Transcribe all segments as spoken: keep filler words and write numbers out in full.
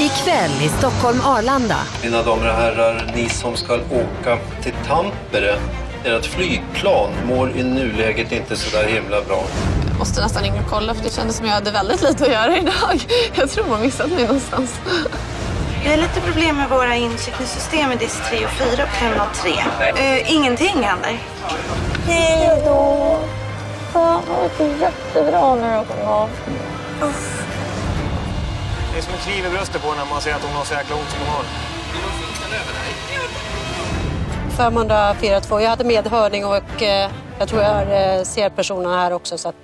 Ikväll i Stockholm Arlanda. Mina damer och herrar, ni som ska åka till Tampere, ert flygplan mår i nuläget inte så där himla bra. Jag måste nästan ringa och kolla, för det kändes som jag hade väldigt lite att göra idag. Jag tror man missat mig någonstans. Vi har lite problem med våra incheckningssystem i D I S tre och fyra på fem noll tre. Uh, ingenting händer. Hej då! Fan, det är jättebra när jag kommer av. Det är som en kniv i bröstet på när man ser att hon har så jäkla ont som hon har. femhundrafyra två. Jag hade medhörning och eh, jag tror jag eh, ser personen här också. Så att...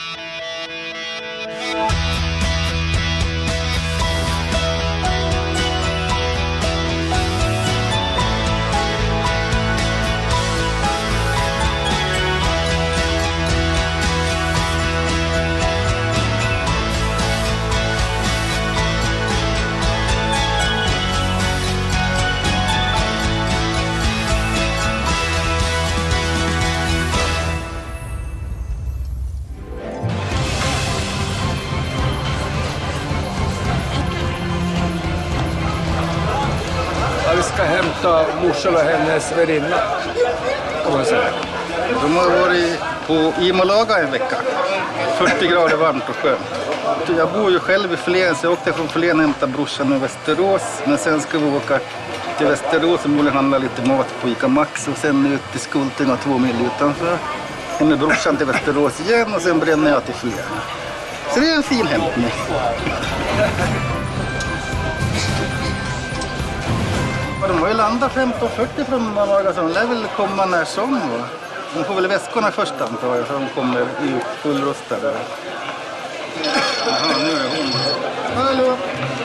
Vi ska hämta morsan och hennes väninna. De har varit på Imalaga en vecka. fyrtio grader varmt och skönt. Jag bor ju själv i Flen, så jag åkte från Flen och hämtade brorsan i Västerås. Men sen ska vi åka till Västerås och borde handla lite mat på Ica Max. Och sen ut till Skultinga två mil utanför. Och med brorsan till Västerås igen och sen bränner jag till Flen. Så det är en fin hämtning. De har ju landat femton fyrtio från Malaga, så de lär väl komma när som. De får väl väskorna först antar jag, så de kommer ut fullrostade. Jaha, nu är hon. Hallå!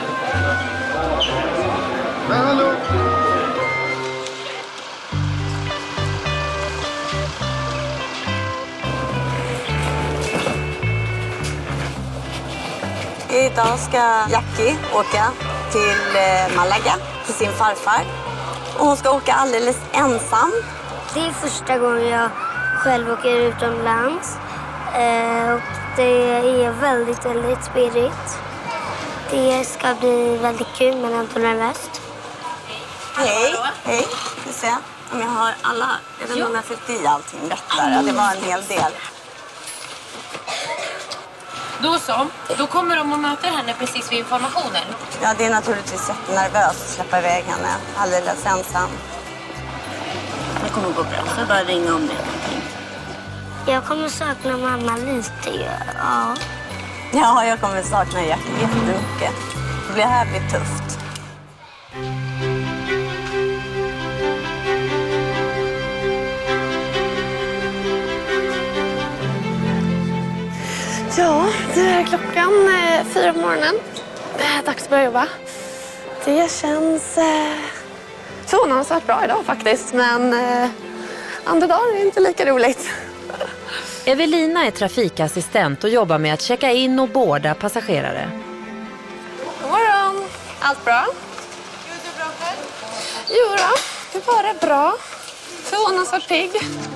Hallå! Idag ska Jackie åka till Malaga till sin farfar. Och hon ska åka alldeles ensam. Det är första gången jag själv åker utomlands. Eh, och det är väldigt, väldigt spirigt. Det ska bli väldigt kul men ändå nervöst. Hej, hej. Vi ser om jag har alla. Jag vet inte om jag fyllt i allting rätt där. Det var en hel del. Då så, då kommer de och möter henne precis vid informationen. Ja, det är naturligtvis jättenervöst att släppa iväg henne alldeles ensam. Det kommer gå bra, så bara ringa om det är någonting. Jag kommer sakna mamma lite, ja. Ja, jag kommer sakna Jackie jättemycket. Det här blir tufft. Ja, det är klockan eh, fyra på morgonen. Eh, dags att börja jobba. Det känns eh, förvånansvärt bra idag faktiskt, men eh, andra dagar är inte lika roligt. Evelina är trafikassistent och jobbar med att checka in och boarda passagerare. God morgon! Allt bra? Jo, det är bra själv. Jo då, det var det bra. Förvånansvärt pigg.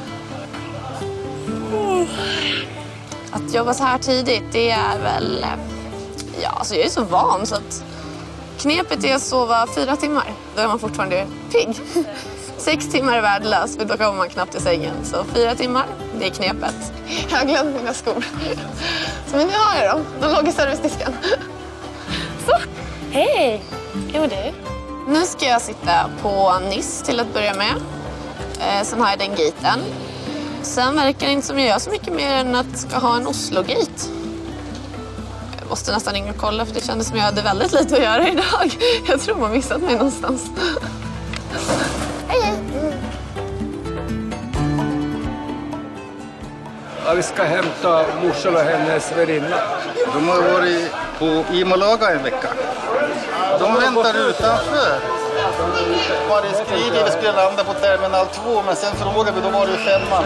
Mm. Att jobba så här tidigt, det är väl... Ja, alltså jag är så van så att knepet är att sova fyra timmar. Då är man fortfarande pigg. Sex timmar är värdelöst, för då kommer man knappt i sängen. Så fyra timmar, det är knepet. Jag har glömt mina skor. Så men nu har jag dem. De låg i servicedisken. Så, hej! Hur är du? Nu ska jag sitta på Nice till att börja med. Eh, sen har jag den gaten. Sen verkar det inte som jag gör så mycket mer än att ska ha en Oslo-gate. Jag måste nästan ringa och kolla, för det kändes som jag hade väldigt lite att göra idag. Jag tror man missat mig någonstans. Hej, hej! Ja, vi ska hämta morsan och hennes väninna. De har varit på Imalaga en vecka. De väntar utanför. Var det skrivit vi skulle landa på terminal två, men sen frågade vi, då var det ju femman.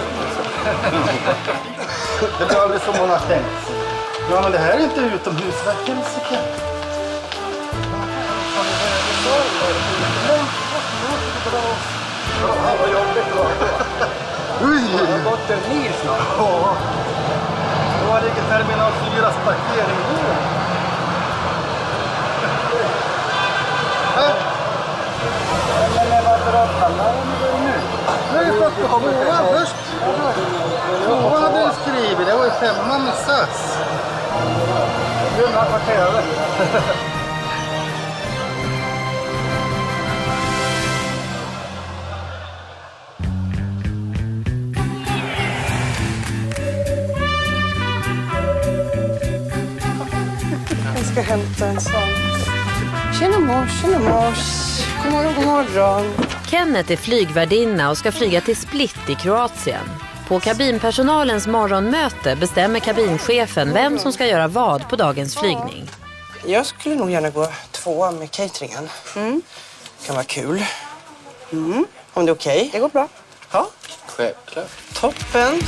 Det blir aldrig som hon har tänkt. Ja, men det här är inte utomhusverkelse. Ja, vad jobbigt då. Oj! Det har gått en mil snart. Ja. Då var det inte terminal fyras parkering. Tvåa först. Tvåa hade du skrivit. Det var ju femma med S A S. Du har kvarterat. Jag ska hämta en sån. Tjena mors, tjena mors. God morgon, god morgon. Kenneth är flygvärdinna och ska flyga till Split i Kroatien. På kabinpersonalens morgonmöte bestämmer kabinchefen vem som ska göra vad på dagens flygning. Jag skulle nog gärna gå två med cateringen. Mm. Det kan vara kul. Mm. Om det är okej. Okay. Det går bra. Ja. Självklart. Toppen.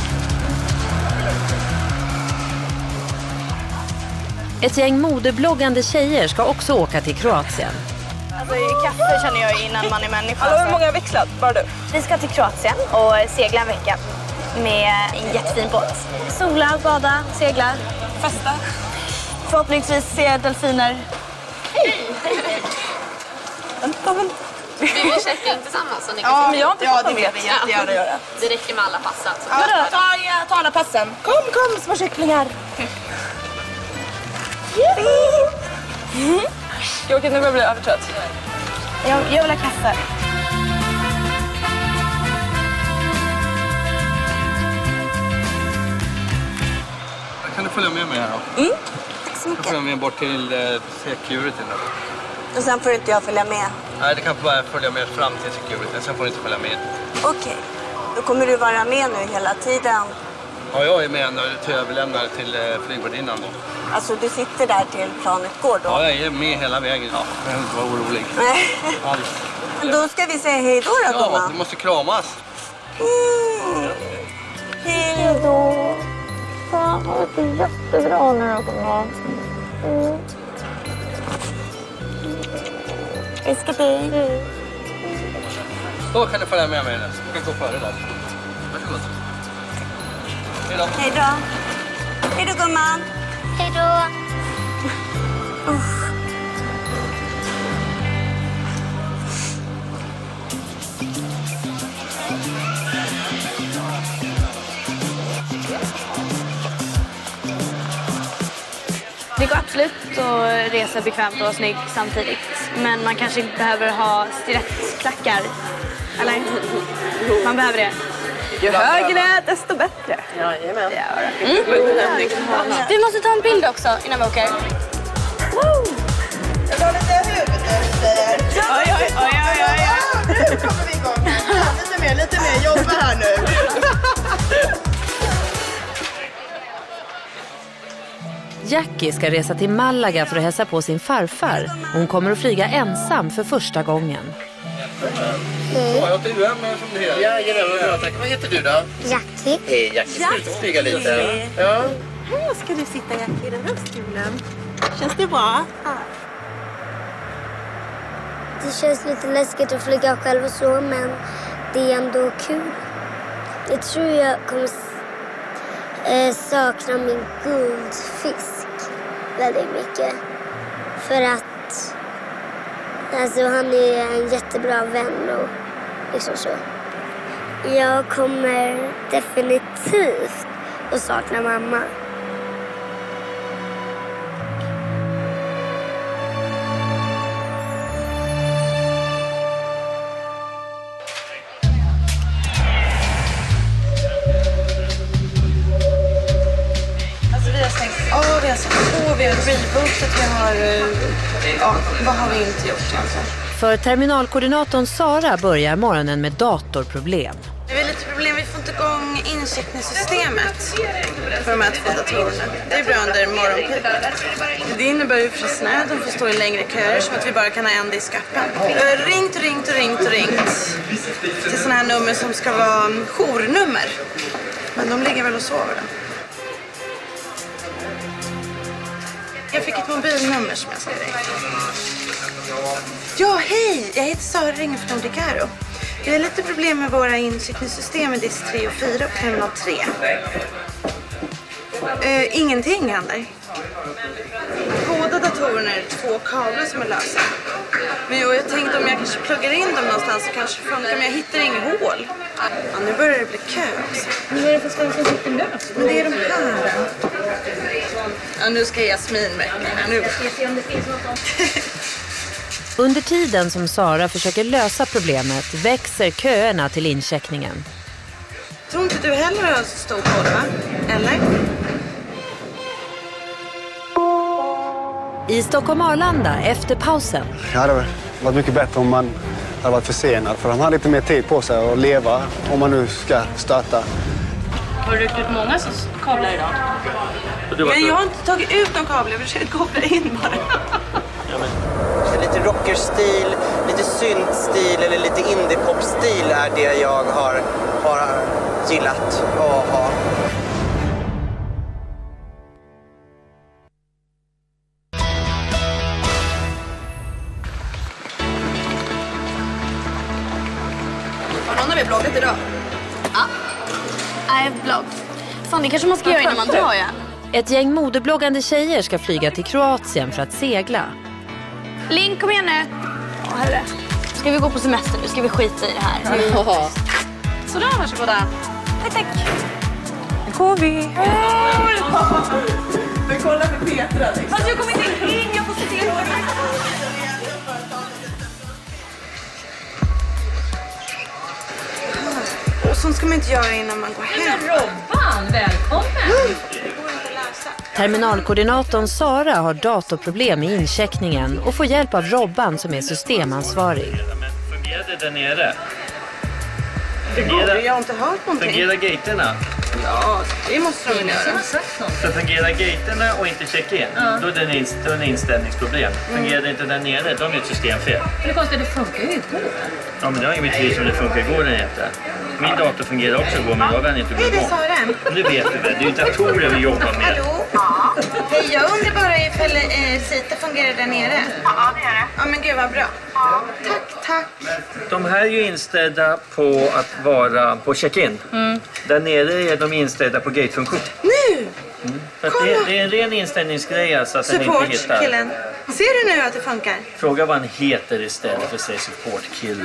Ett gäng modebloggande tjejer ska också åka till Kroatien. Alltså, kaffe känner jag innan man är människa. Alltså, hur många har växlat? Bara du? Vi ska till Kroatien och segla en vecka med en jättefin båt. Sola, bada, segla, festa. Förhoppningsvis se delfiner. Hej! Vänta, vänta. Vi vill checka in tillsammans. Så ni kan ja, se. men jag har inte ja, det vet vi jättegärna göra. Det räcker med alla passen. Ja, ta, ta alla passen. Kom, kom, små kycklingar. Mm. Jag åker nu börjar bli övertrött. Jag, jag vill ha kaffe. Kan du följa med mig här då? Mm. Tack så mycket. Jag följer med bort till eh, security nu. Och sen får inte jag följa med? Nej, det kan bara följa med fram till security. Sen får du inte följa med. Okej. Okay. Då kommer du vara med nu hela tiden? Ja, jag är med när jag överlämnar till eh, flygvärdinnan då. Alltså, du sitter där till planet går då? Ja, jag är med hela vägen. Ja, jag behöver inte vara orolig. Alls. Men då ska vi säga hej då då, gumman. Ja, du måste kramas. Mm. Hej då. Fan, det är jättebra när jag kommer. Mm. Älskar dig. Då kan du följa med mig nu. Du kan gå före där. Varsågod. Hej då. Hej då. Hej då, gumman. Hej då. Uff. Det går absolut att resa bekvämt och snyggt samtidigt. Men man kanske inte behöver ha stilettklackar. Eller? Man behöver det. Ju högre, desto bättre. Jajamän. Mm. Vi måste ta en bild också innan vi åker. Woo! Jag tar lite huvudröster. Oj, oj, oj, oj, oj. Nu kommer vi igång. Lite mer, lite mer. Jobba här nu. Jackie ska resa till Malaga för att hälsa på sin farfar. Hon kommer att flyga ensam för första gången. Hej. Ja, jag du är med som det heter. Ja, ja, tack. Vad heter du då? Jackie. Hej, Jackie. Ska du flyga lite? Ja. Här ska du sitta, Jackie, i den här stolen. Känns det bra? Ja. Det känns lite läskigt att flyga själv och så, men det är ändå kul. Jag tror jag kommer äh, sakna min guldfisk väldigt mycket. För att alltså, han är en jättebra vän och liksom så. Jag kommer definitivt att sakna mamma. Ja, vi har sett på, vi har rebootat, vi har... Ja, vad har vi inte gjort egentligen? För terminalkoordinatorn Sara börjar morgonen med datorproblem. Det är lite problem, vi får inte igång incheckningssystemet för de här två datorerna. Det är bra under morgonpipen. Det innebär ju förstås att de får stå i längre köer som att vi bara kan ha en disk öppen. Jag har ringt, ringt och ringt och ringt till sådana här nummer som ska vara journummer. Men de ligger väl och sover då. Jag fick ett mobilnummer som jag ska ringa. Ja, hej! Jag heter Sara, ringer från Nordicaro. Vi har lite problem med våra incheckningssystem i disk tre och fyra på terminal tre. Uh, ingenting händer. Båda datorerna datorn är det två kablar som är lösa. Men jag, jag tänkte om jag kanske pluggar in dem någonstans så kanske det funkar, men jag hittar inget hål. Ja, nu börjar det bli kö också. Men vad är det för ställe som sitter löst? Men det är de här. Ja, nu ska Jasmin väcka här nu. Under tiden som Sara försöker lösa problemet växer köerna till incheckningen. Tror inte du heller har så stor koll, va? Eller? I Stockholm Arlanda efter pausen. Det hade varit mycket bättre om man hade varit försenad. För de har lite mer tid på sig att leva om man nu ska starta. Har du ryckt ut många kablar idag? Men jag har inte tagit ut någon kabel, jag försöker koppla in bara. Lite rockerstil, lite syntstil eller lite indiepopstil är det jag har, har gillat att ha. Har någon av er bloggat idag? Ja. Nej, blogg. Fan, det kanske man ska göra innan man drar, ja. Ett gäng modebloggande tjejer ska flyga till Kroatien för att segla. Link, kom igen nu. Åh, herre. Ska vi gå på semester nu? Ska vi skita i det här? Mm. Sådär, varsågoda. Tack, tack. Nu går vi. Men kolla för Petra. Liksom. Fast jag kommer inte in. Jag får se till. Och sånt ska man inte göra innan man går hem. Men Robban, välkommen! Terminalkoordinatorn Sara har datorproblem i incheckningen och får hjälp av Robban som är systemansvarig. Fungerade det där nere? Det borde jag inte hört någonting. Fungerar gaterna? Ja, det måste de göra. Så fungerar gaterna och inte check-in, ja. Då är det en, inst- en inställningsproblem. Fungerar det inte där nere, då är det ett systemfel. Men det konstigt, det funkar ju igår. Ja, men det har inget betydelse om det funkar igår eller inte. Min dator fungerar också igår, men jag vänner inte gå igång. Hej, det sa den. Nu vet du väl, det är ju datorer vi jobbar med. Hallå? Ja. Hej, jag undrar bara ifall eh, Sita fungerar där nere. Ja, det gör det. Ja, men gud vad bra. Ja. Tack, tack. De här är ju inställda på att vara på check-in. Mm. Där nere är de inställda på gatefunktion. Nu! Mm. För att det, det är en ren inställningsgrej alltså att den inte hittar. Support-killen. Ser du nu att det funkar? Fråga vad han heter istället för att säga support-killen.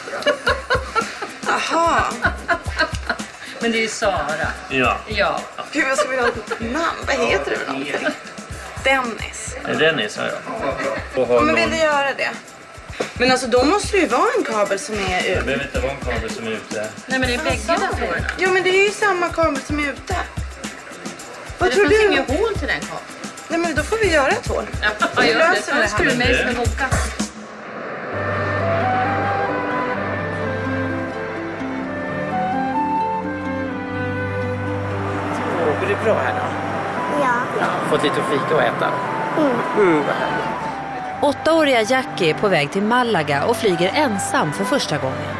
Jaha. Men det är ju Sara. Ja. Ja. Gud, vad ska vi ha ett namn? Vad heter du för någonting? Dennis. Nej, Dennis har jag. Ja, men vill du göra det? Men alltså då måste det ju vara en kabel som är ute. Det behöver inte vara en kabel som är ute. Nej, men det är bägge datorerna. Jo, men det är ju samma kabel som är ute. Vad det tror finns du? inget hål till den kabeln. Nej, men då får vi göra ett hål. Ja, jag gör det. Först ska du mig som är boka. Går det bra här då? Ja. Ja, fått lite fika och äta. Mm. Mm, vad härligt. Åttaåriga Jackie är på väg till Malaga och flyger ensam för första gången.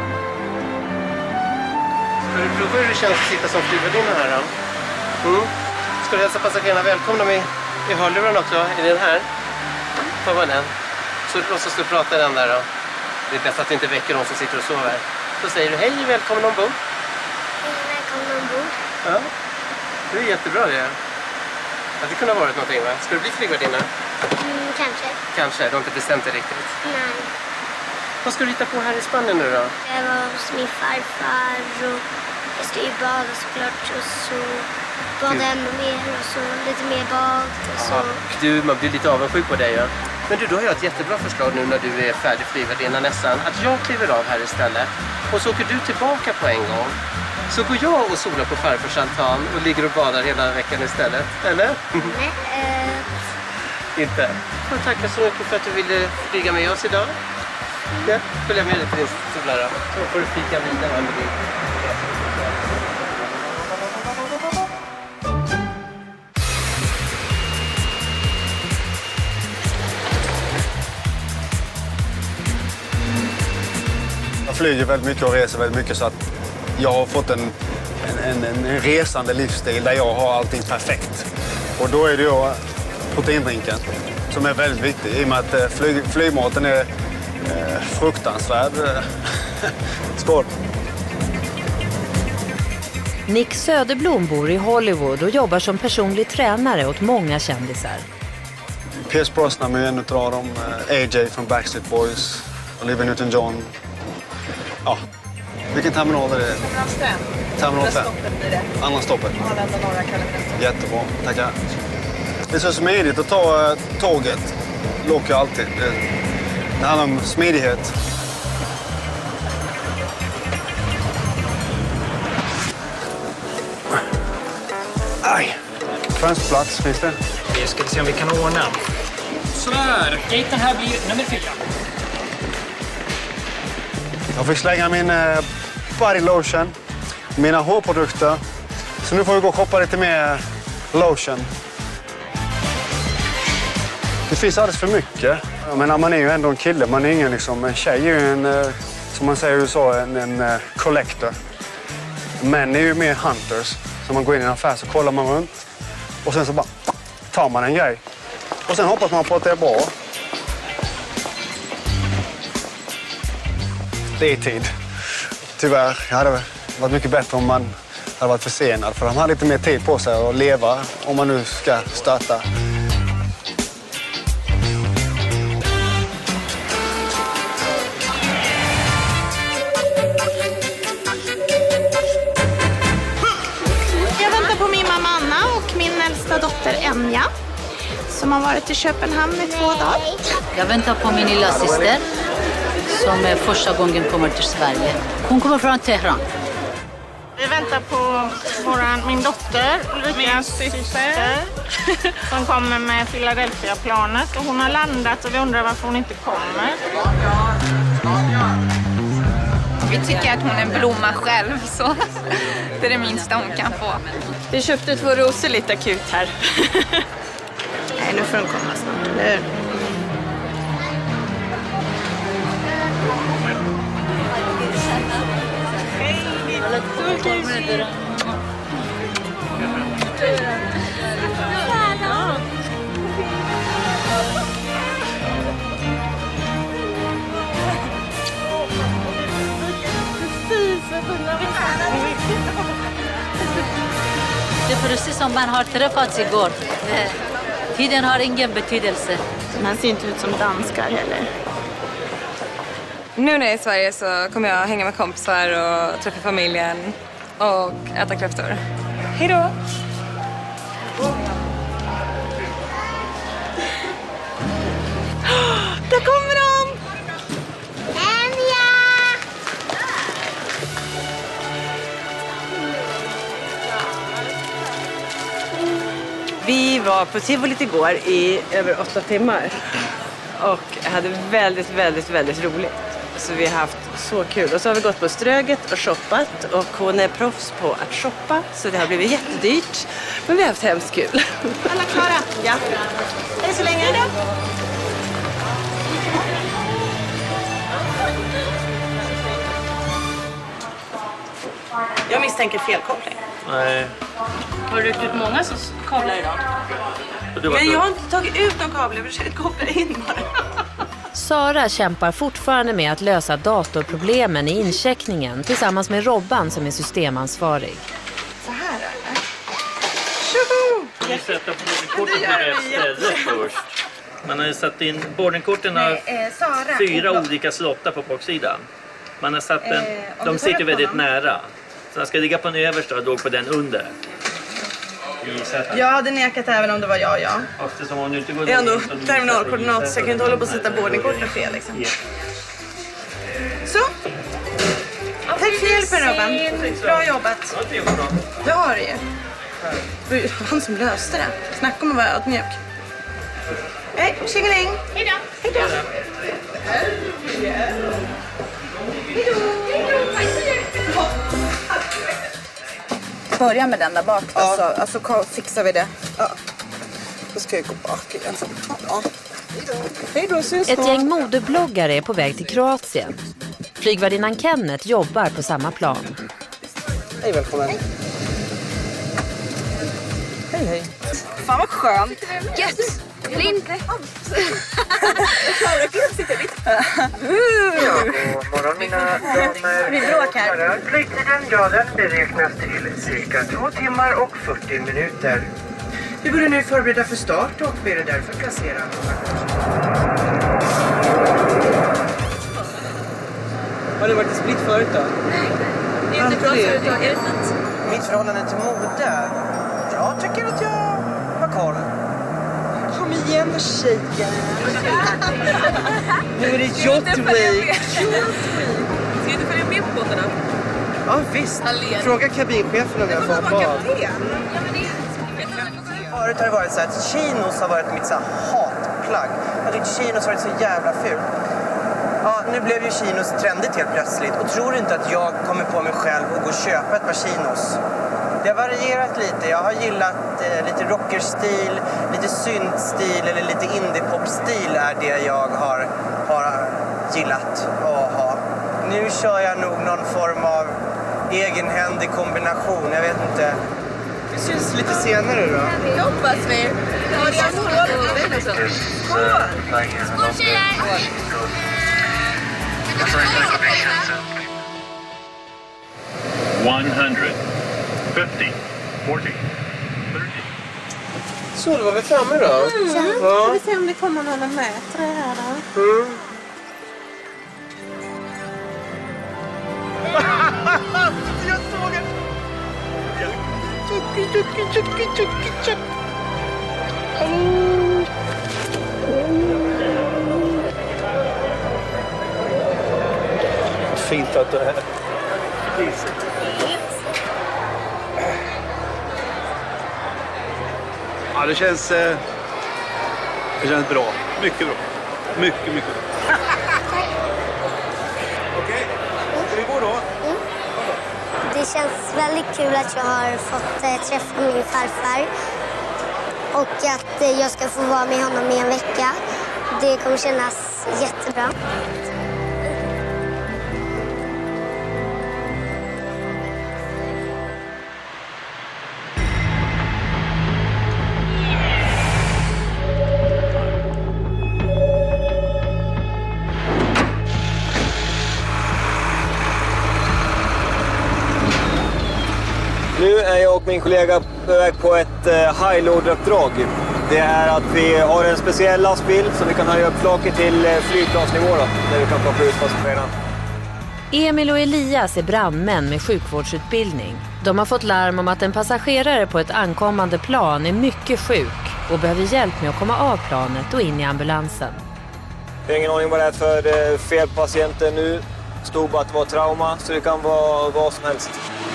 Ska du prova hur det känns att sitta som flygvärdinna här då? Mm. Ska du hälsa passagerarna välkomna med i hörluren också? Är den här? Ta bara den. Så låtsas du prata den där då. Det är bäst att du inte väcker någon som sitter och sover. Så säger du hej, välkommen ombord. Hej, välkommen ombord. Ja, det är jättebra det. Ja, det kunde ha varit någonting, va? Ska du bli flygvärdinna? Mm, kanske. Kanske, du har inte bestämt det riktigt. Nej. Vad ska du hitta på här i Spanien nu då? Jag var hos min farfar och jag ska ju bada såklart och så bada ännu mer och så lite mer bad och så. Ja, du, man blir lite avundsjuk på dig, ja. Men du, då har jag ett jättebra förslag nu när du är färdig flygvärdinna nästan. Att jag kliver av här istället och så åker du tillbaka på en gång. Så går jag och solar på farfars altan och ligger och badar hela veckan istället, eller? Nej, äh... Inte? Jag tackar så mycket för att du ville flyga med oss idag. Ja, följa med dig till din solar då. Så får du fika vidare med din. Jag flyger väldigt mycket och reser väldigt mycket så att jag har fått en, en, en, en resande livsstil där jag har allting perfekt. Och då är det ju proteindrinken som är väldigt viktig i och med att flyg, flygmaten är eh, fruktansvärd. Skål! Nick Söderblom bor i Hollywood och jobbar som personlig tränare åt många kändisar. Pierce Brosnan är en av dem. A J från Backstreet Boys. Olivia Newton-John. Ja, vilken terminal är det? Terminal fem. Stoppet blir det. Andra stoppet. Arlanda norra Kalle. Jättebra, tackar. Det är så smidigt att ta tåget. Det åker jag alltid. Det, det handlar om smidighet. Aj. Fönsterplats finns det. Vi ska se om vi kan ordna. Sådär, gaten här blir nummer fyra. Jag fick slänga min eh, body lotion, mina hårprodukter. Så nu får vi gå och shoppa lite mer lotion. Det finns alldeles för mycket. Men man är ju ändå en kille, man är ingen liksom, en tjej är ju en, eh, som man säger i U S A, en, en uh, collector. Män är ju mer hunters. Så man går in i en affär så kollar man runt. Och sen så bara tar man en grej. Och sen hoppas man på att det är bra. Det är tid. Tyvärr, det hade varit mycket bättre om man hade varit försenad. För de har lite mer tid på sig att leva om man nu ska starta. Jag väntar på min mamma Anna och min äldsta dotter Enja som har varit i Köpenhamn i två dagar. Jag väntar på min lilla syster som är första gången kommer till Sverige. Hon kommer från Teheran. Vi väntar på våran, min dotter, min syster, som kommer med Philadelphia-planet. Och hon har landat och vi undrar varför hon inte kommer. Vi tycker att hon är en blomma själv, så det är det minsta hon kan få. Vi köpte två rosor lite akut här. Nej, nu får hon komma snart, eller hur? Det är precis som man har träffats igår. Tiden har ingen betydelse. Man ser inte ut som danskar heller. Nu när jag är i Sverige så kommer jag hänga med kompisar och träffa familjen och äta kräftor. Hej då! Där kommer de! Enja! Vi var på Tivolit igår i över åtta timmar och hade väldigt, väldigt, väldigt roligt. Så vi har haft så kul. Och så har vi gått på Ströget och shoppat och hon är proffs på att shoppa så det har blivit jättedyrt. Men vi har haft hemskt kul. Alla klara? Ja. Hej så länge då. Jag misstänker felkoppling. Nej. Har du ryckt ut många kablar idag? Men jag har inte tagit ut någon kabel, jag försöker koppla in bara. Sara kämpar fortfarande med att lösa datorproblemen i incheckningen tillsammans med Robban som är systemansvarig. Så här eller? Vi sätter boardingkortet på rätt ställe först. Man har ju satt in, boardingkorten har Nej, eh, Sara. fyra olika slottar på baksidan. Man har satt den, Eh, de sitter väldigt nära. Så den ska ligga på den översta och då på den under. Jag hade nekat även om det var jag, ja. Eftersom hon inte går Det är ändå terminalkoordinat så jag kan inte hålla på att sätta boardingkortet fel liksom. Yeah. Så. Tack för hjälpen Robban. Bra jobbat. Det har du ju. Det var ju han som löste det. Snacka om att vara ödmjuk. Hej, tjingeling. Hej då. Hej då. Börja med den där bak då, Ja. så alltså, fixar vi det. Ja. Då ska jag gå bak igen. Ja. Hej då, syns Ett gäng modebloggare är på väg till Kroatien. Flygvärdinnan Kenneth jobbar på samma plan. Hej, välkommen. Hej, hej. Fan vad skönt. Gött. Blind. Ja, god morgon mina damer. Vi bråkar. Flygtiden, ja, den beräknas till cirka två timmar och fyrtio minuter. Vi borde nu förbereda för start och vi är därför placera. Har du varit i Split förut då? Nej, det är inte bra företag. Är det fint? Mitt förhållande till mode? Jag tycker att jag har koll. Kom igen tjejen. Nu är det Yachtweek. Ska du inte följa med på båtarna? Ja visst. Fråga kabinchefen om jag får ha bad. Förut har det varit så att chinos har varit mitt så här hatplagg. Jag tyckte chinos har varit så jävla fult. Ja, nu blev ju chinos trendigt helt plötsligt. Och tror inte att jag kommer på mig själv och gå och köpa ett par chinos. Det har varierat lite. Jag har gillat eh, lite rockerstil, lite syntstil eller lite indiepopstil är det jag har, har gillat att ha. Nu kör jag nog någon form av egenhändig kombination. Jag vet inte. Vi syns lite senare då. Jag hoppas vi. Ja, det är så bra. Skål tjejer! one hundred fifty, forty, thirty. Så, då var vi framme då. Mm. Ja. Ska vi se om det kommer någon och mäter det här då. Mm. Jag såg det! Tjucki, tjucki, tjucki, tjucki, tjucki. Fint att du är här. Ja, det känns, eh, det känns bra. Mycket bra. Mycket, mycket bra. Okej, ska vi gå då? Mm. Det känns väldigt kul att jag har fått eh, träffa min farfar. Och att eh, jag ska få vara med honom i en vecka. Det kommer kännas jättebra. Nu är jag och min kollega på väg på ett eh, high-load-uppdrag. Det är att vi har en speciell lastbil som vi kan höja upp flaket till eh, flygplansnivå då, där vi kan plocka ut passagerarna. Emil och Elias är brandmän med sjukvårdsutbildning. De har fått larm om att en passagerare på ett ankommande plan är mycket sjuk och behöver hjälp med att komma av planet och in i ambulansen. Jag har ingen aning vad det är för eh, fel på patienten nu. Stod bara att det var trauma, så det kan vara vad som helst.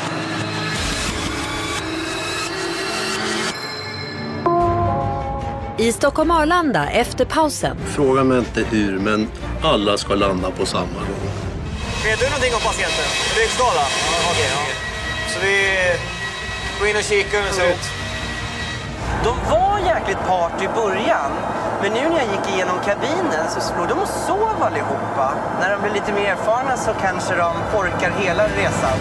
I Stockholm Arlanda efter pausen. Fråga mig inte hur, men alla ska landa på samma gång. Vet du någonting om patienten? Ryggskada? Ja, okej. Ja. Så vi går in och kikar hur det ser ut. De var jäkligt part i början. Men nu när jag gick igenom kabinen så låg de och sov allihopa. När de blir lite mer erfarna så kanske de orkar hela resan.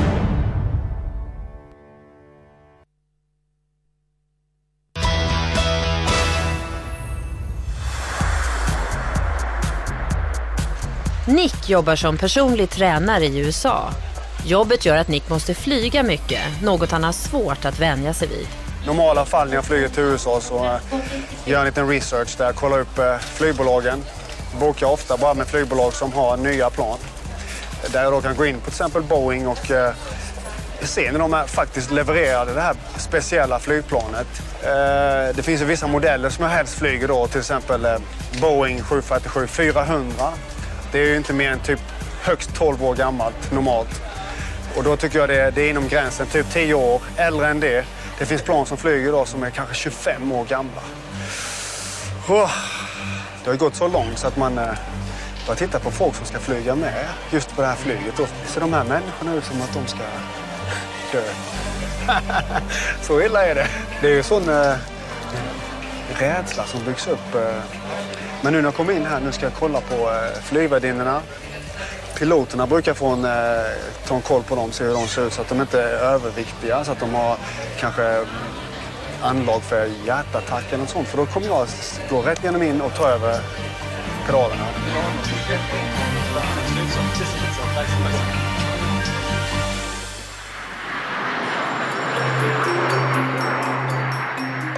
Nick jobbar som personlig tränare i U S A. Jobbet gör att Nick måste flyga mycket, något han har svårt att vänja sig vid. I normala fall när jag flyger till U S A så äh, gör jag en liten research där jag kollar upp äh, flygbolagen. Bokar ofta bara med flygbolag som har nya plan. Där jag då kan gå in på till exempel Boeing och äh, se när de är faktiskt levererade det här speciella flygplanet. Äh, det finns ju vissa modeller som jag helst flyger då, till exempel äh, Boeing sju fyrtiosju fyrahundra. Det är ju inte mer än typ högst tolv år gammalt normalt. Och då tycker jag det, det är inom gränsen, typ tio år, äldre än det. Det finns plan som flyger idag som är kanske tjugofem år gamla. Oh, det har gått så långt så att man eh, bara tittar på folk som ska flyga med just på det här flyget. Och så de här människorna ut som att de ska dö. Så illa är det. Det är ju sån eh, rädsla som byggs upp. Eh. Men nu när jag kommer in här, nu ska jag kolla på eh, flygvärdinnorna. Piloterna brukar få en, eh, ta en koll på dem, se hur de ser ut så att de inte är överviktiga, så att de har kanske anlag för hjärtattack eller något sånt. För då kommer jag gå rätt igenom in och ta över pedalerna.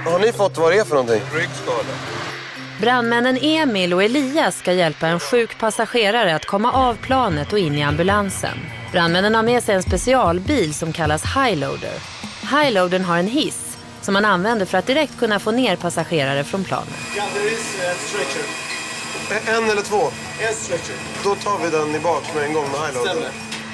Har ni fått vad det är för någonting? Ryggskada. Brandmännen Emil och Elias ska hjälpa en sjuk passagerare att komma av planet och in i ambulansen. Brandmännen har med sig en specialbil som kallas Highloader. Highloadern har en hiss som man använder för att direkt kunna få ner passagerare från planet. Ja, det är en stretcher. En eller två? En stretcher. Då tar vi den i bak med en gång med Highloader. Stämmer.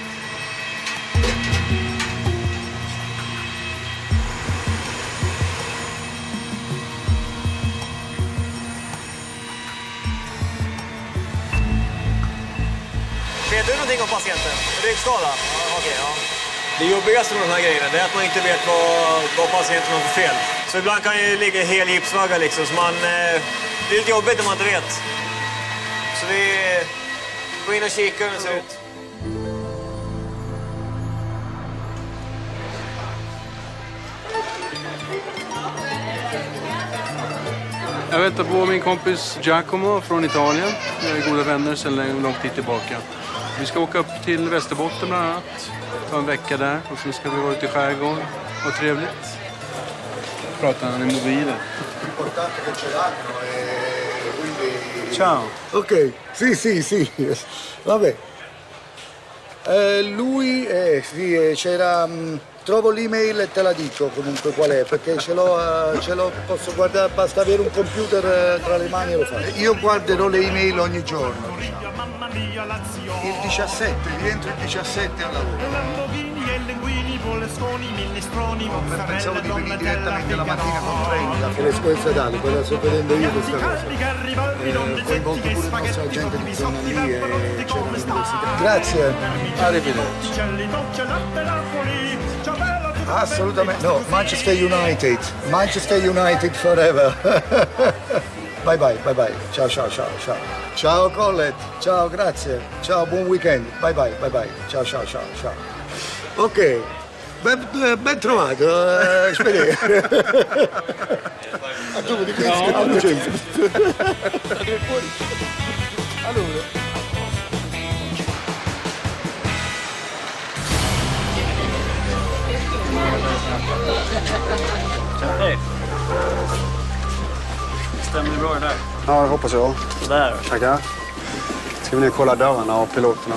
Vet du någonting om patienten? Ryggskada? Ja, okej, ja. Det jobbigaste med de här grejerna är att man inte vet vad, vad patienten har för fel. Så ibland kan ju ligga hel gipsvagga liksom, så man, eh, det är lite jobbigt om man inte vet. Så vi går in och kikar hur den ser ut. Jag väntar på min kompis Giacomo från Italien. Vi är goda vänner sedan lång tid tillbaka. Vi ska åka upp till Västerbotten bland annat. Ta en vecka där och sen ska vi vara ute i skärgården. Vad trevligt. Pratar han i mobilen. Ciao. Ok, sì, sì, sì. Vabbè. Eh, lui, eh, sì, eh, c'era... Um, trovo l'email e te la dico comunque qual è, perché ce l'ho, uh, ce l'ho, posso guardare, basta avere un computer uh, tra le mani e lo faccio. Io guarderò le email ogni giorno. Il diciassette, rientro il diciassette al lavoro. No, pensavo di venire direttamente la mattina con trenta. Che le scuole statali, quella sto vedendo io questa cosa. Eh, coinvolto pure il nostro agente di zona lì e c'è l'università. Grazie. Arrivederci. Assolutamente. No, Manchester United. Manchester United forever. Bye bye, bye bye. Ciao, ciao, ciao, ciao. Ciao Collet. Ciao, grazie. Ciao, buon weekend. Bye bye, bye bye. Ciao, ciao, ciao, ciao. Ok. Ben, ben trovato, eh, speri. A tu di questo, no, allora. Hej. Stämmer det bra det där? Ja, det hoppas jag. Där. Tackar. Ska vi ner och kolla dörrarna och piloterna.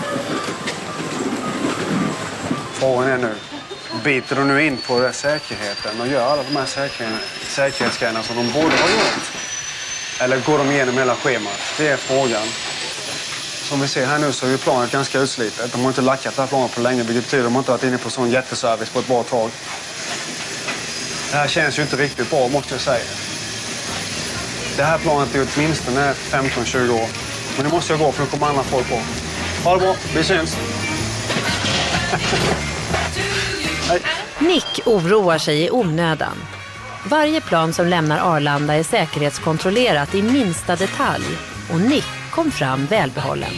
Frågan är nu, biter de nu in på säkerheten och gör alla de här säkerhet, säkerhetsgrejerna som de borde ha gjort? Eller går de igenom hela schemat? Det är frågan. Som vi ser här nu så är ju planet ganska utslitet. De har inte lackat det här planet på länge, vilket betyder att de inte varit inne på sån jätteservice på ett bra tag. Det här känns ju inte riktigt bra, måste jag säga. Det här planet är åtminstone femton tjugo år. Men det måste jag gå för nu kommer andra folk på. Ha det bra, vi syns. Nick oroar sig i onödan. Varje plan som lämnar Arlanda är säkerhetskontrollerat i minsta detalj och Nick kom fram välbehållen.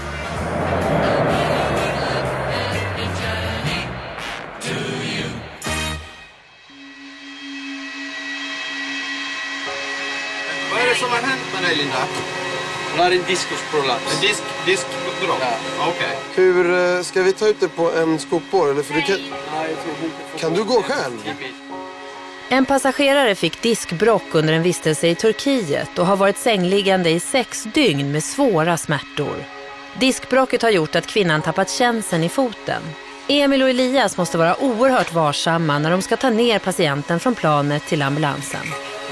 Vad är det som har hänt med dig, Linda? Hon har en diskusprolaps. En disk, diskbråck? Ja. Okej. Okay. Hur ska vi ta ut det på en skopor? Eller för du kan... kan du gå själv? En passagerare fick diskbråck under en vistelse i Turkiet och har varit sängliggande i sex dygn med svåra smärtor. Diskbråcket har gjort att kvinnan tappat känseln i foten. Emil och Elias måste vara oerhört varsamma när de ska ta ner patienten från planet till ambulansen.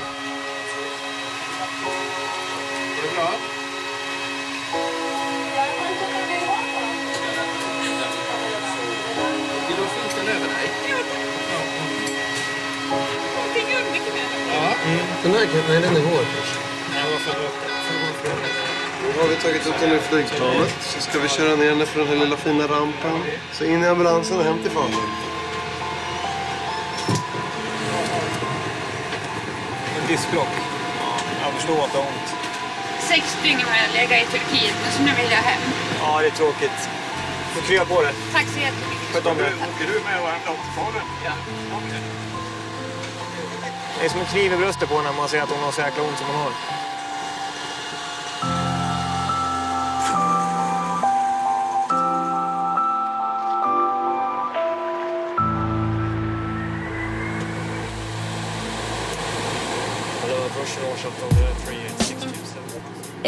Den här kan, nej, den är hård. Nu har vi tagit upp den i flygplanet. Så ska vi köra ner den för den här lilla fina rampen. Så in i ambulansen och hem till farmen. En diskbråck. Jag förstår att det har ont. Sex dygn har jag legat i Turkiet, men så nu vill jag hem. Ja, det är tråkigt. Får krya på det. Tack så jättemycket. Sköt om det. Åker du med och hämtar till farmen? Ja. Okay. Det är som en kniv i bröstet på när man ser att hon har så jäkla ont som hon har.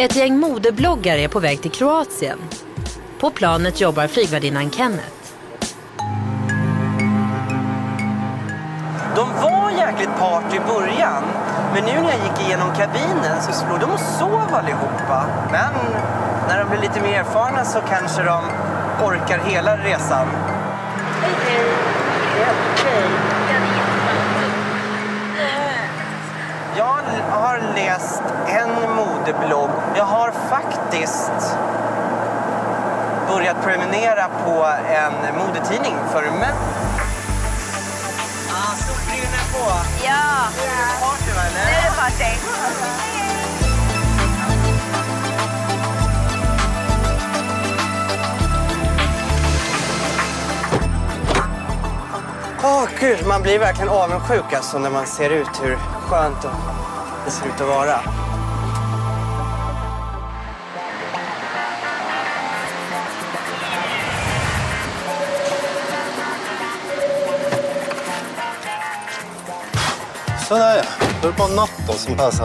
Ett gäng modebloggare är på väg till Kroatien. På planet jobbar flygvärdinnan Kenneth. De var jäkligt party i början, men nu när jag gick igenom kabinen så slog de och sov allihopa. Men när de blir lite mer erfarna så kanske de orkar hela resan. Jag har läst en modeblogg. Jag har faktiskt börjat prenumerera på en modetidning för män. Ja, solbrillorna är på. Ja. Nu är det party, va, eller? Nu är det party. Åh, gud, man blir verkligen avundsjuk alltså när man ser ut hur skönt det ser ut att vara. Sådär ja, då är det bara natt då som passar.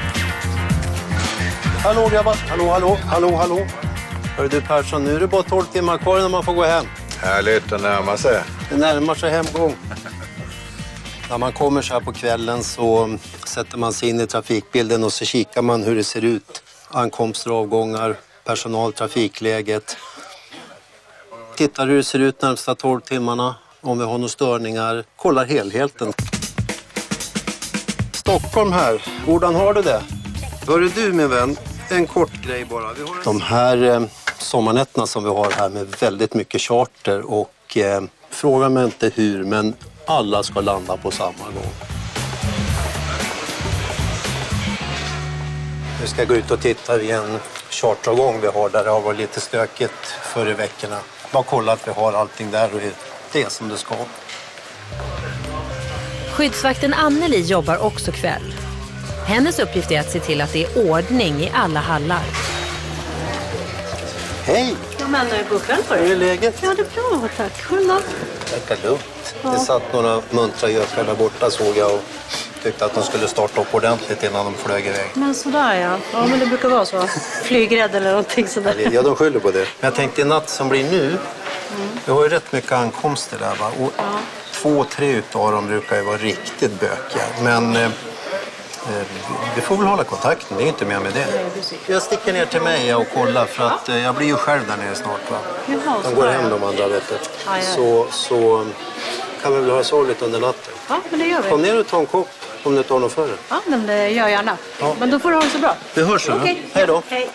Hallå grabbar, hallå, hallå, hallå, hallå. Hörru du Persson, nu är det bara tolv timmar kvar när man får gå hem. Härligt, det närmar sig. Det närmar sig hemgång. När man kommer så här på kvällen så sätter man sig in i trafikbilden och så kikar man hur det ser ut. Ankomster och avgångar, personal, trafikläget. Tittar hur det ser ut närmsta tolv timmarna, om vi har några störningar. Kollar helheten. Stockholm här, hvordan har du det? Hörru du min vän, en kort grej bara. Vi har en... De här eh, sommarnätterna som vi har här med väldigt mycket charter och eh, fråga mig inte hur, men alla ska landa på samma gång. Nu ska jag gå ut och titta vid en chartergång vi har där det har varit lite stökigt förra veckorna. Bara kolla att vi har allting där och det är som det ska. Skyddsvakten Anneli jobbar också kväll. Hennes uppgift är att se till att det är ordning i alla hallar. Hej! Ja, men god kväll på dig. Hur är läget? Ja, det är bra, tack. Själv då? Det är lugnt. Ja. Det satt några muntra gökar där borta såg jag och tyckte att de skulle starta upp ordentligt innan de flög iväg. Men sådär ja. Ja, men det brukar vara så. Flygrädd eller någonting sådär. Ja, de skyller på det. Men jag tänkte i natt som blir nu, mm. vi har ju rätt mycket ankomster där va? Och ja. Två, tre utav dem brukar ju vara riktigt bökiga. Men eh, vi får väl hålla kontakten, det är inte mer med det. Jag sticker ner till mig och kollar för att eh, jag blir ju själv där nere snart va. De går hem de andra vet du. Så, så kan vi väl ha så lite under natten. Ja, men det gör vi. Kom ner och ta en kopp om du tar något för det. Ja, men det gör jag gärna. Ja. Men då får du ha det så bra. Vi hörs nu. Okay. Hej då. Hej.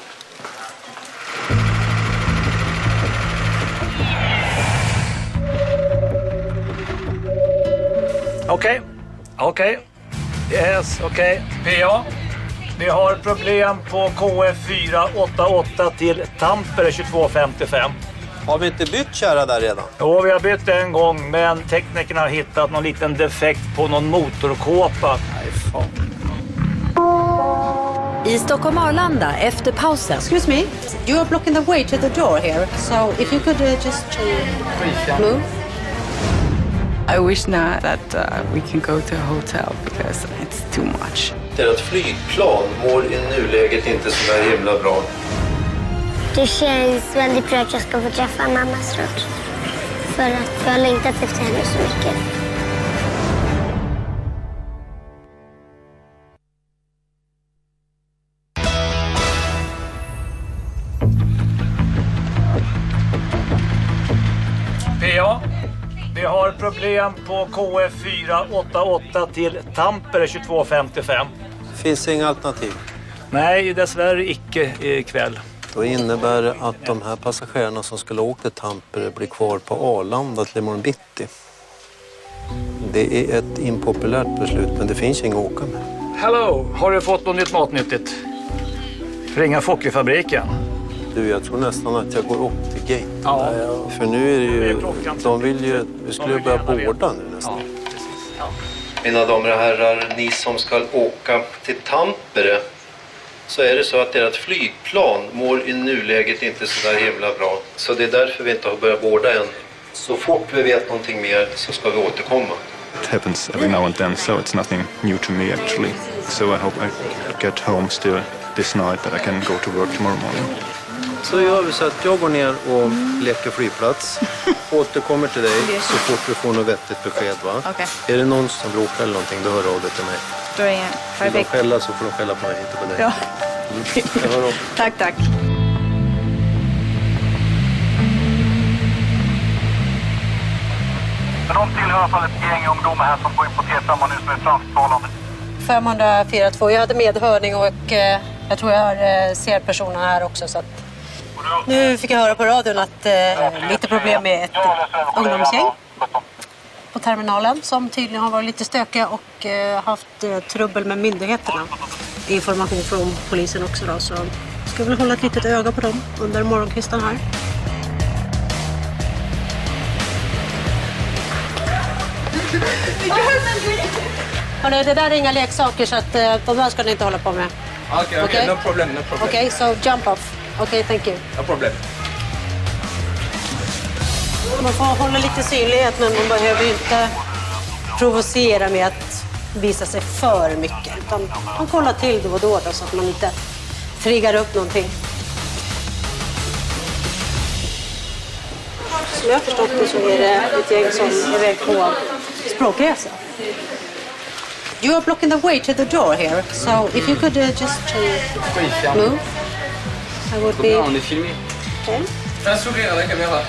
Okej, okej. Yes, okej. P A. Vi har problem på K F fyra åtta åtta till Tampere tjugotvå femtiofem. Har vi inte bytt kära där redan? Jo, vi har bytt en gång, men teknikerna har hittat någon liten defekt på någon motorkåpa. Nej, fan. I Stockholm Arlanda efter pausen. Excuse me, you are blocking the way to the door here. So if you could uh, just uh, move. I wish now that uh, we can go to a hotel because it's too much. Deras flygplan mår i nuläget inte så där himla bra. Det känns väldigt bra att jag ska få träffa mamma snart. För att jag har längtat efter henne så mycket. P A. Vi har problem på K F fyra åtta åtta till Tampere tjugotvå femtiofem. Finns det inga alternativ? Nej, dessvärre icke ikväll. Då innebär det att de här passagerarna som skulle åka till Tampere blir kvar på Arlanda till imorgon bitti. Det är ett impopulärt beslut, men det finns inga att åka med. Hello, har du fått något nytt matnyttigt? Ringa Fockerfabriken. Du, jag tror nästan att jag går upp till gate. Ja. För nu är det ju, de vill ju, vi skulle ju börja båda nu nästan. Ja. Mina damer och herrar, ni som ska åka till Tampere, så är det så att ert flygplan mår i nuläget inte så där himla bra. Så det är därför vi inte har börjat båda än. Så fort vi vet någonting mer så ska vi återkomma. It happens every now and then, so it's nothing new to me actually. So I hope I get home still this night that I can go to work tomorrow morning. Så gör vi så att jag går ner och leker flygplats. Återkommer till dig så fort du får något vettigt besked, va? Okej. Är det någon som bråkar eller någonting, då hör av dig till mig. Då är det ingen. Vill de Perfekt. skälla så får de skälla på mig, inte på dig. Ja. Mm. Jag hör av. Tack, tack. Men de tillhör i alla fall ett gäng ungdomar här som går in på T fem nu som är fransktalande. femhundrafyra två. Jag hade medhörning och eh, jag tror jag har eh, ser personen här också. Så att... Nu fick jag höra på radion att eh, lite problem med ett ungdomsgäng på terminalen som tydligen har varit lite stökiga och eh, haft eh, trubbel med myndigheterna. Information från polisen också då, så ska väl hålla ett litet öga på dem under morgonkvisten här. Hörrni, det där är inga leksaker så att uh, de här ska ni inte hålla på med. Okej, okay, okay, okay? No problem, no problem. Okej, okay, so jump off. Okej, okay, thank you. No problem. Man får hålla lite synlighet, men man behöver ju inte provocera med att visa sig för mycket. Utan man kollar till då och då, då så att man inte triggar upp någonting. Som jag har förstått det så är det ett gäng som är iväg på språkresa. You are blocking the way to the door here, so if you could uh, just uh, move, I would be... On est filmé. Okay. Fais un sourire à la caméra.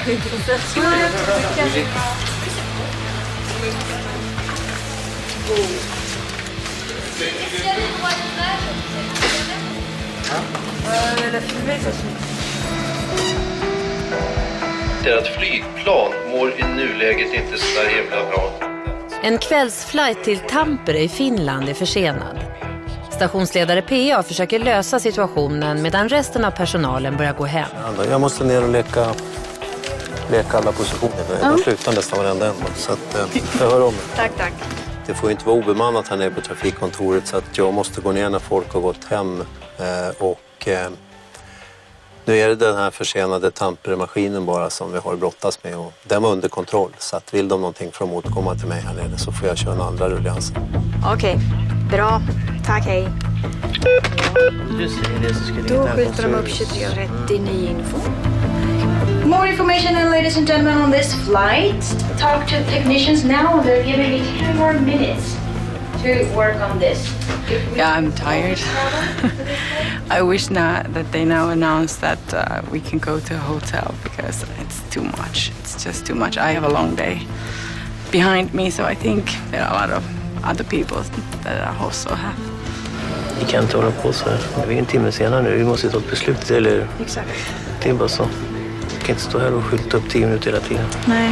Deras flygplan mår i nuläget inte så där himla bra. En kvällsflight till Tampere i Finland är försenad. Stationsledare P A försöker lösa situationen medan resten av personalen börjar gå hem. Jag måste ner och leka, leka alla positioner. Jag Ja. slutar nästan varenda en. Så att, eh, jag hör om det. Tack, tack. Det får ju inte vara obemannat här nere på trafikkontoret så att jag måste gå ner när folk har gått hem. Eh, och eh, nu är det den här försenade Tampere-maskinen bara som vi har brottas med. Och den var under kontroll, så att vill de någonting från att återkomma till mig här nere så får jag köra en andra rulliansen. Okej, bra. Tack, hej. Du säger det så ska det Då inte skjuter de upp tjugotre trettio, ny info. More information, and ladies and gentlemen, on this flight. Talk to technicians now, and they're giving me ten more minutes to work on this. Yeah, I'm tired. I wish not that they now announce that uh, we can go to a hotel because it's too much. It's just too much. I have a long day behind me, so I think there are a lot of other people that are also have. Vi kan inte hålla på så här. Vi är en timme senare nu. Vi måste ta ett beslut, eller? Exakt. Det är bara så. Vi kan inte stå här och skjuta upp tio minuter hela tiden. Nej.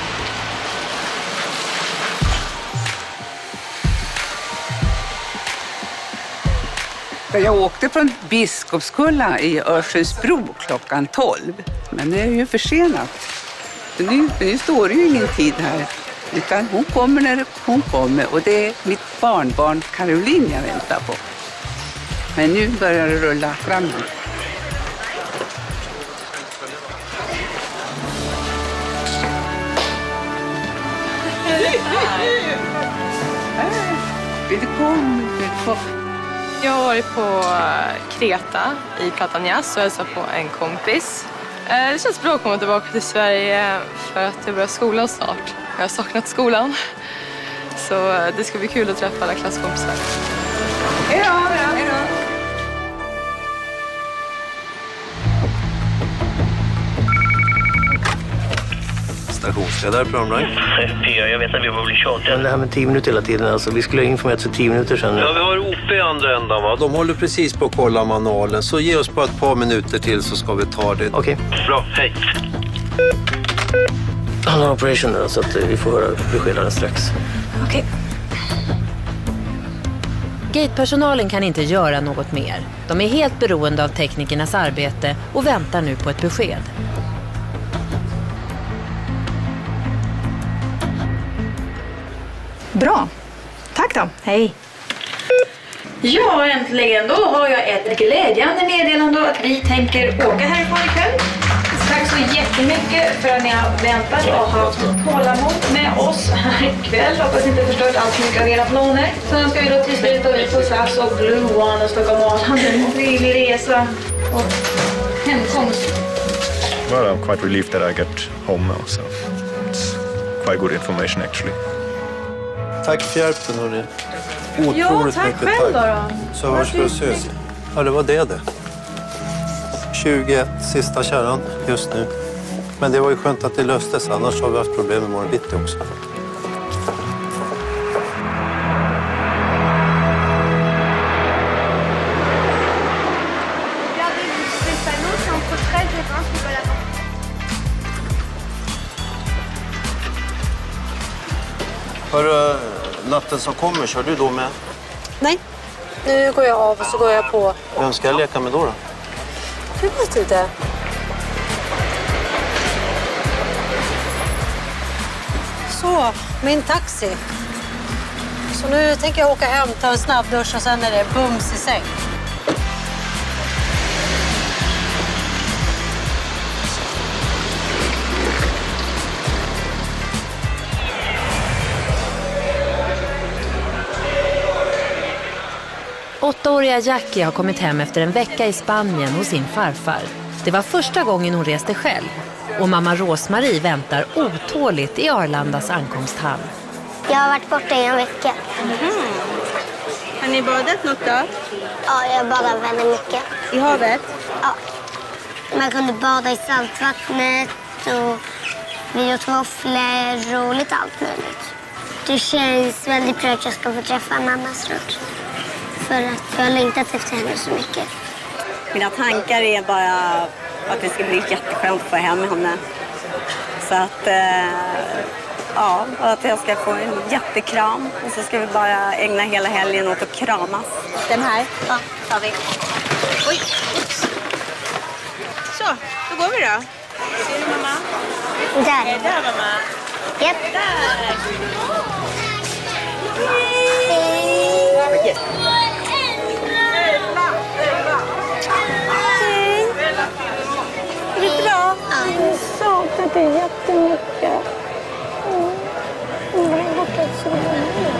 Jag åkte från Biskopskulla i Örsundsbro klockan tolv. Men det är ju försenat. Nu, nu står det ju ingen tid här. Utan hon kommer när hon kommer. Och det är mitt barnbarn Caroline jag väntar på. Men nu börjar det rulla fram. Välkommen, välkommen. Jag har varit på Kreta i Platanjas och hälsat på en kompis. Det känns bra att komma tillbaka till Sverige för att jag börjar skolan snart. Jag har saknat skolan. Så det ska bli kul att träffa alla klasskompisar. Hej då! Hej då! Stationsledare på Ramline. P A, jag vet att vi får bli tjatiga. Men det här med tio minuter hela tiden, alltså vi skulle ha informerat för tio minuter sedan. Ja, vi har O P i andra ändan, va? De håller precis på att kolla manualen. Så ge oss bara ett par minuter till så ska vi ta det. Okej. Okay. Bra, hej. Han har operation nu så att vi får höra besked alldeles strax. Okej. Okay. Gatepersonalen kan inte göra något mer. De är helt beroende av teknikernas arbete och väntar nu på ett besked. Bra. Tack då. Hej. Ja, äntligen. Då har jag ett glädjande meddelande att vi tänker åka härifrån ikväll. Tack så jättemycket för att ni har väntat och haft tålamod med oss här ikväll. Hoppas inte förstört allt mycket av era planer. Sen ska vi då till slut ut på S A S och Blue One och Stockholm Arlanda. En trevlig resa och hemkomst. Well, I'm quite relieved that I get home now, so it's quite good information actually. Tack för hjälpen, hörni. Otroligt Jo, tack mycket själv tack. då. Så hörs vi och ses. Ja, det var det det. tjugoett, sista kärran just nu. Men det var ju skönt att det löstes, annars har vi haft problem med morgon bitti också. Hörru, natten som kommer, kör du då med? Nej, nu går jag av och så går jag på. Vem ska jag leka med då då? Jag vet inte. Så, min taxi. Så nu tänker jag åka hem, ta en snabbdusch och sen är det bums i säng. Åttaåriga Jackie har kommit hem efter en vecka i Spanien hos sin farfar. Det var första gången hon reste själv. Och mamma Rosmarie väntar otåligt i Arlandas ankomsthall. Jag har varit borta i en vecka. Mm. Har ni badat något då? Ja, jag badade väldigt mycket. I havet? Ja. Man kunde bada i saltvattnet och vi åt våfflor och lite allt möjligt. Det känns väldigt bra att jag ska få träffa mamma snart. För att jag har längtat efter henne så mycket. Mina tankar är bara att det ska bli jätteskönt att få hem henne. Så att, eh, ja, att jag ska få en jättekram. Och så ska vi bara ägna hela helgen åt att kramas. Den här? Ja, tar vi. Oj, ups. Så, då går vi då. Ser du mamma? Där. Är det där mamma? Japp. Där. Hej. Är det bra? Jag saknar dig jättemycket. Mm. Jag har varit så länge.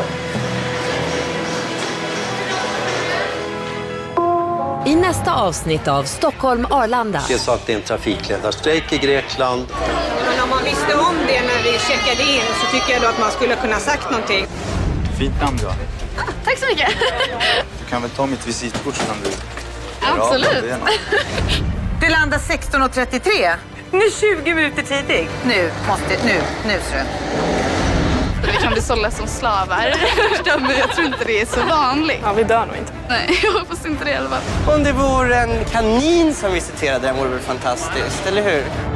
I nästa avsnitt av Stockholm Arlanda. Det är så att det är en trafikledarstrejk i Grekland. Men om man visste om det när vi checkade in så tycker jag då att man skulle kunna sagt någonting. Fint namn du har. Tack så mycket. Du kan väl ta mitt visitkort sen du... Absolut. Det landar sexton trettiotre. Nu är tjugo minuter tidigt. Nu måste... Nu. Nu, tror jag. Vi kan bli sålda som slavar. Men jag tror inte det är så vanligt. Ja, vi dör nog inte. Nej, jag hoppas inte det i alla fall. Om det vore en kanin som visiterade den vore det fantastiskt, eller hur?